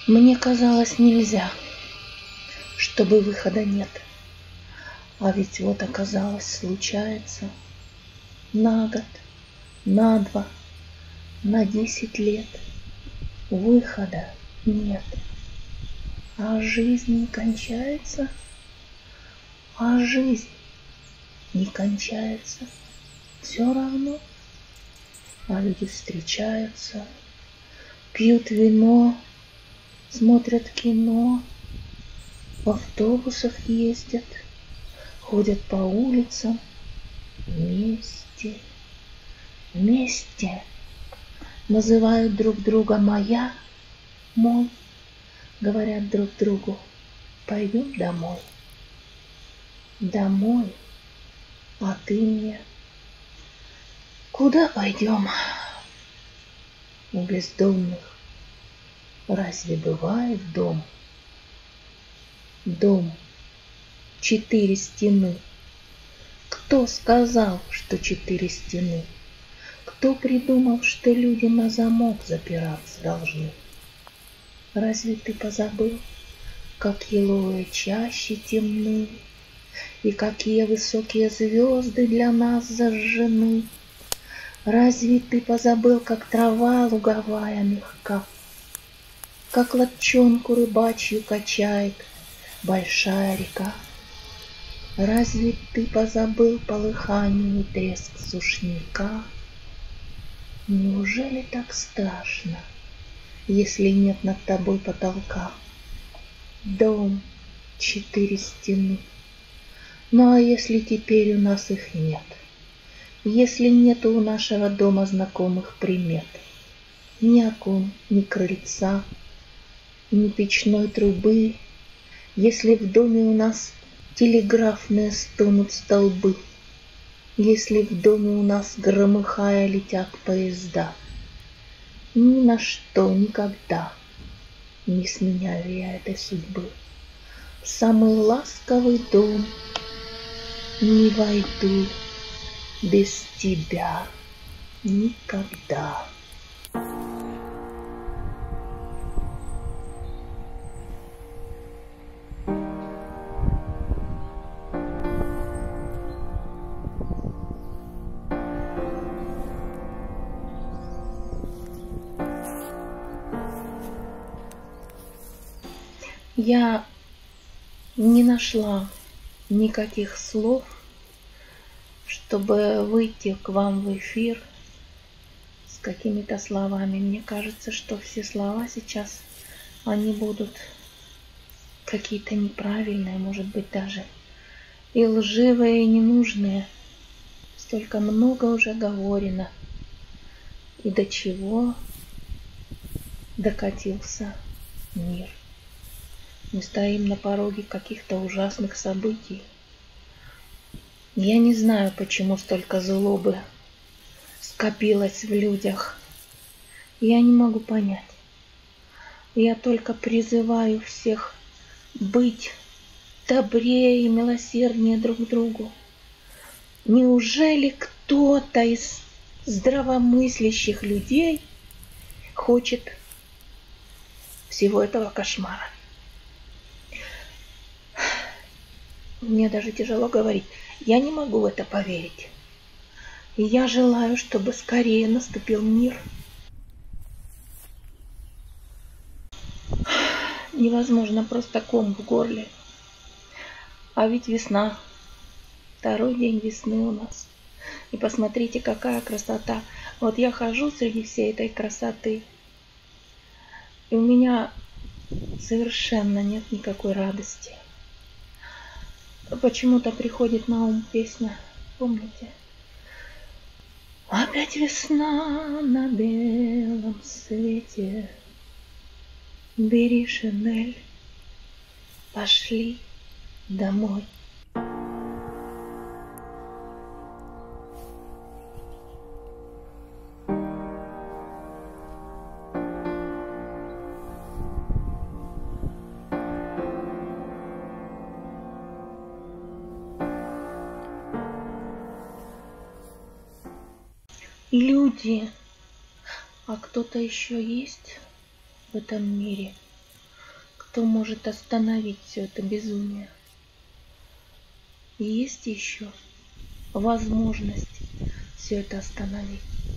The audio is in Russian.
Мне казалось, нельзя, чтобы выхода нет. А ведь вот оказалось, случается. На год, на 2, на 10 лет выхода нет. А жизнь не кончается, а жизнь не кончается. Все равно. А люди встречаются, пьют вино, смотрят кино, в автобусах ездят, ходят по улицам вместе, вместе. Называют друг друга моя, мой, говорят друг другу, пойдем домой. Домой, а ты мне. Куда пойдем? У бездомных разве бывает дом? Дом, 4 стены. Кто сказал, что 4 стены? Кто придумал, что люди на замок запираться должны? Разве ты позабыл, как еловые чащи темны, и какие высокие звезды для нас зажжены? Разве ты позабыл, как трава луговая мягка, как лодчонку рыбачью качает большая река? Разве ты позабыл полыхание и треск сушняка? Неужели так страшно, если нет над тобой потолка? Дом, 4 стены. Ну а если теперь у нас их нет? Если нету у нашего дома знакомых примет, ни окон, ни крыльца, ни печной трубы, если в доме у нас телеграфные стонут столбы, если в доме у нас громыхая летят поезда, ни на что никогда не сменяю я этой судьбы. В самый ласковый дом не войду без тебя никогда. Я не нашла никаких слов, чтобы выйти к вам в эфир с какими-то словами. Мне кажется, что все слова сейчас, они будут какие-то неправильные, может быть, даже и лживые, и ненужные. Столько много уже говорено. И до чего докатился мир. Мы стоим на пороге каких-то ужасных событий. Я не знаю, почему столько злобы скопилось в людях. Я не могу понять. Я только призываю всех быть добрее и милосерднее друг к другу. Неужели кто-то из здравомыслящих людей хочет всего этого кошмара? Мне даже тяжело говорить. Я не могу в это поверить. И я желаю, чтобы скорее наступил мир. Невозможно, просто ком в горле. А ведь весна. 2-й день весны у нас. И посмотрите, какая красота. Вот я хожу среди всей этой красоты. И у меня совершенно нет никакой радости. Почему-то приходит на ум песня, помните? Опять весна на белом свете, бери шинель, пошли домой. Люди, а кто-то еще есть в этом мире? Кто может остановить все это безумие? Есть еще возможность все это остановить.